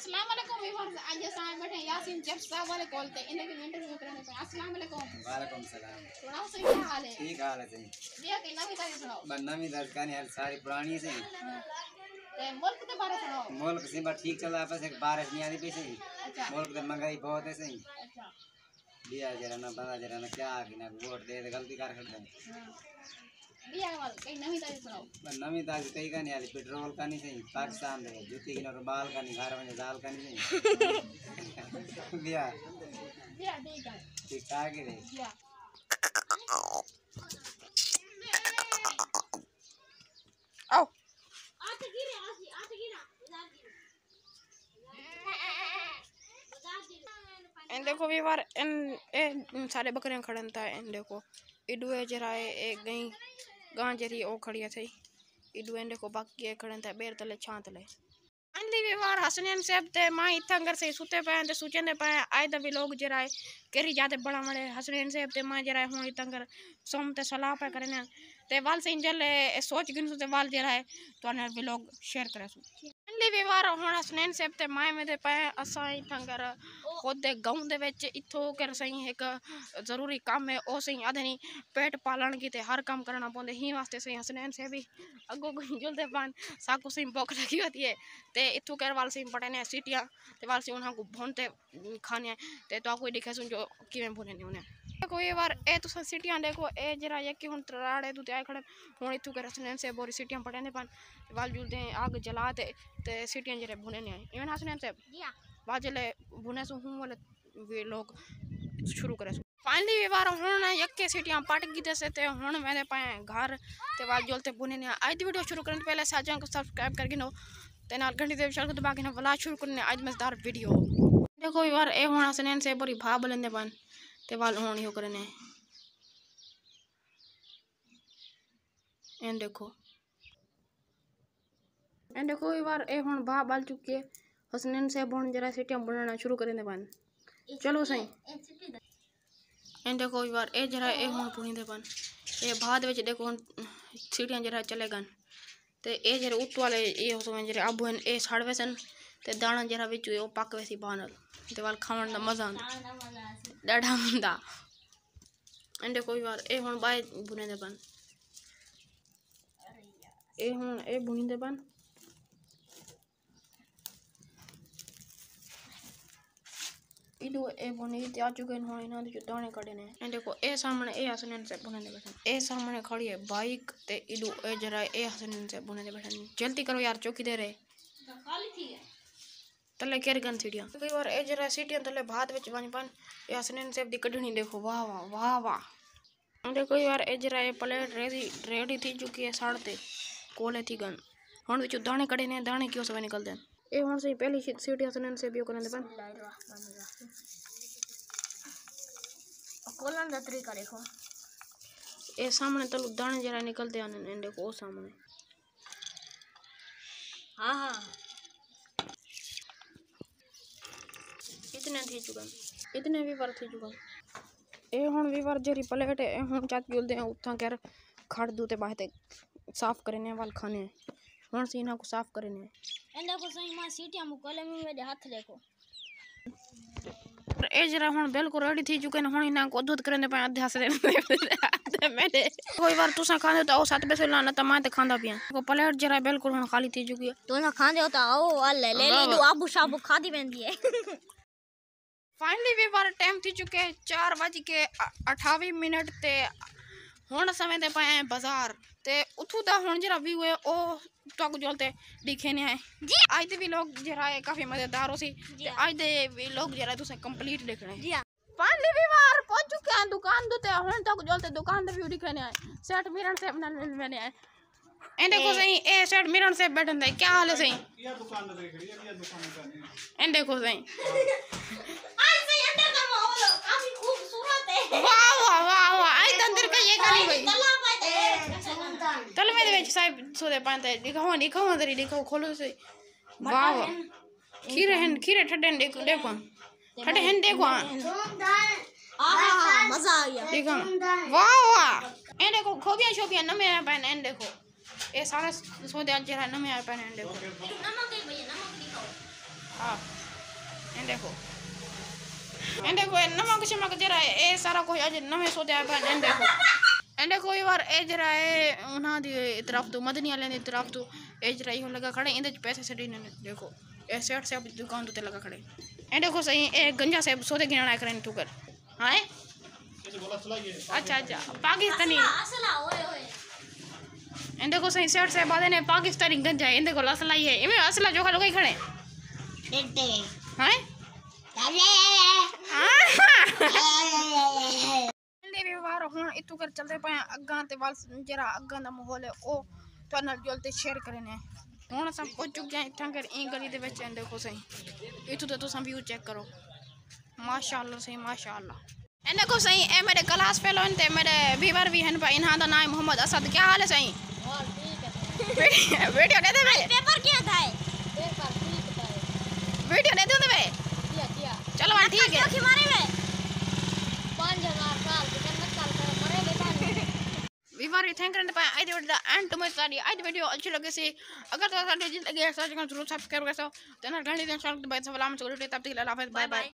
अस्सलाम वालेकुम व्यूअर्स, आज सामने बैठे यासीन चेफ साहब वाले कॉलते इनके इंटरव्यू कराने पे। अस्सलाम वालेकुम। वालेकुम सलाम। सुनाओ सही क्या हाल है? ठीक हाल है सही। भैया की नवी तारीख सुनाओ। नवी तारीख का नहीं सारी पुरानी सही। ते मुल्क के बारे सुनाओ। मुल्क से बस ठीक चल रहा है, बस एक बारिश नहीं आती पी सही। अच्छा। मुल्क में महंगाई बहुत है सही। अच्छा। दिया जरा ना बंदा जरा ना क्या कि ना वोट दे गलती कर खड़े। भैया वाल कई नवी तारीख सुनाओ। नवी तारीख कई का नहीं आती, पेट्रोल का नहीं सही, पाकिस्तान दे जूती की नोट बाल का नहीं, घर में जाल का नहीं सही। भैया भैया ठीक है। ठीक ठाक ही रहे। भैया आओ इन देखो भी बार इन सारे बकरियां खड़न था। इन देखो इडुए जराए एक गई गां जरी ओ खड़िया थई इडुए देखो बाकी खड़न था बेर तले छां तले। अंदी भी बार हसनैन साहब ते मां इथंगर से सुते पे ते सुचंदे पे आए द भी लोग जराए केरी जाते बड़ा मड़े हसनैन साहब ते मां जराए हुन इथंगर सोम ते सलाह पे करने ते वाल से इंजल सोच गिन सुते वाल जराए तो ने भी लोग शेयर करे सु अंदी भी बार हुन हसनैन साहब ते मां में दे पे असा इथंगर खुद गांव दे विच इथो कर सही एक जरूरी काम है ओ सही आधनी पेट पालन की ते हर काम करना पौंदे ही वास्ते सही हसनैन से भी अगो को जुलते पान साको सही भूख लगी होती है ते इथो कर वाल सही पड़ने सीटियां ते वाल से उन्हां को भोंते खाने ते तो कोई दिखे सुन जो किवें भोने ने उन्हें कोई बार ए तो सीटियां देखो ए जरा ये कि हुन तराड़े तू ते खड़े हुन इथो कर हसनैन से बोरी सीटियां पड़ने पान वाल जुलते आग जला ते सीटियां जरे भोने ने इवन हसनैन से जी हां बाजले भुने सु हूं वाले वे लोग शुरू करे फाइनली वे बार हुन यक्के सीटियां पट गई दसे ते हुन मेरे पाए घर ते वाल जोलते बुने ने आज वीडियो शुरू करने पहले साजन को सब्सक्राइब करके नो ते नाल घंटी दे विशाल को दबा के ना वाला शुरू करने आज मजेदार वीडियो देखो यार ए हुन हसनैन से बड़ी भा बलंदे बन ते वाल हुन यो करने एंड देखो यार ए हुन भा बल चुकी है हसनैन से बोन जरा सीटियां बनाना शुरू करने बन चलो सही एंड देखो यार ए जरा ए हुन पुनी दे बन ए बाद विच देखो सीटियां जरा चलेगन ते ए जरा उत वाले ए हो सो जरा अब ए साड़वे सन ते दाना जरा विच ओ पक वैसी बानल ते वाल खावन दा मजा आंदा डाढा मंदा एंड देखो यार ए हुन बाय बुने दे बन ए हुन ए बुनी दे बन इदु ए बुनी ते आ चुके हो इना जो दाने कड़े ने एंड देखो ए सामने ए हसनैन से बुने दे बैठन ए सामने खड़ी है बाइक ते इदु ए जरा ए हसनैन से बुने दे बैठन जल्दी करो यार चौकी दे रे खाली थी है तले केर गन सीटियां कई बार ए जरा सीटियां तले भात विच बन पान ए हसनैन से दी कढणी देखो वाह वाह वाह वाह देखो यार ए जरा ए प्लेट रेडी थी चुकी है साड़ते कोले थी गन हुन विच दाने कड़े ने दाने क्यों सब निकल दे ए हुन से पहली सीटी हसनैन से भी करने दे बन खोलन दा तरीका देखो ए सामने तलु दाने जरा निकलते आने ने देखो ओ सामने हां हां इतने थी चुका इतने भी बार थी चुका ए हुन भी बार जरी प्लेट ए हुन चात बोलते हैं उठा कर खड़ दूते बाहते साफ करने वाल खाने हुन सीना को साफ करने एंड देखो सही मां सीटियां मुकले में मेरे हाथ देखो ए जरा हुन बिल्कुल रेडी थी चुके ने हुन इना को दूध करने पे आधे से मैंने कोई बार तुसा खाने तो साथ बेसे लाना त मैं त खांदा पिया को प्लेट जरा बिल्कुल हुन खाली थी चुकी है तो ना खांदे हो तो आओ ले ले ली आबू शाबू खादी वेंदी है फाइनली भी बार टाइम थी चुके 4:28 ते हुन समय दे पाए बाजार ते उठू दा हुन जरा व्यू है ओ टक जोलते दिखे ने है जी आज दे भी लोग जरा काफी मजेदार हो सी आज दे भी लोग जरा तुसे कंप्लीट देखने जी फाइनली भी बार पहुंच चुके हैं दुकान दे हुन तक जोलते दुकान दे व्यू दिखे ने है सेट मिरन से मैंने है एंड देखो सही ए सेट मिरन से बैठन दे क्या हाल है सही ये दुकान लग रही है ये दुकान में एंड देखो सही आज से अंदर का माहौल काफी खूबसूरत है वाह वाह वाह वाह आज अंदर का ये गली भाई तला पाते तल में दे साहब सोदे पाते दिखाओ दरी देखो खोलो से वाह वाह खीरे ठड्डे देखो ठड्डे हैं देखो आहा मजा आ गया देखो वाह वाह ए देखो खोबियां शोबियां नमे पहन एंड देखो ए सारा सोदे जरा नमे पहन देखो नमक है भैया नमक दिखाओ हाँ इन देखो नवा कुछ मग जरा ए सारा कुछ आज नवे सो दिया पर इन देखो यार ए जरा ए उन्हां दी तरफ तो मदनी वाले दी तरफ तो ए जरा यो लगा खड़े इंदे पैसे सड़ी ने देखो ए सेट से दुकान तो लगा खड़े इन देखो सही ए गंजा से सोते गिनना करें तू कर हां अच्छा पाकिस्तानी असला ओए ओए इन देखो सही सेट से बाद ने पाकिस्तानी गंजा इन देखो असला ही है इमे असला जो खा खड़े देते हां व्यवहार हूँ इतू कर चलते पाए अग्गा ते वाल जरा अग्गा दा माहौल है ओ तो नाल जोलते शेयर करने हूँ सब पहुंच चुके हैं इतना कर ई गली दे विच देखो सही इतू ते तुम व्यू चेक करो माशाअल्लाह सही माशाअल्लाह इन देखो सही ए मेरे क्लास फेलो इन मेरे व्यूअर भी हैं भाई इनहां दा नाम मोहम्मद असद क्या हाल है सही और ठीक है वीडियो दे दे पेपर क्या था पेपर ठीक था वीडियो दे दे बे किया चलो हां ठीक है मारे में 5000 साल के जन्नत साल का मरे ले व्यूअर थैंक करने पाए आई वीडियो एंड टू मेरी सारी आई वीडियो अच्छी लगे सी अगर तो साडी जिंदगी ऐसा जगह जरूर सब्सक्राइब कर सो तो ना घणी दिन स्वागत बाय सलाम छोड़ तब तक अल्लाह हाफिज़ बाय बाय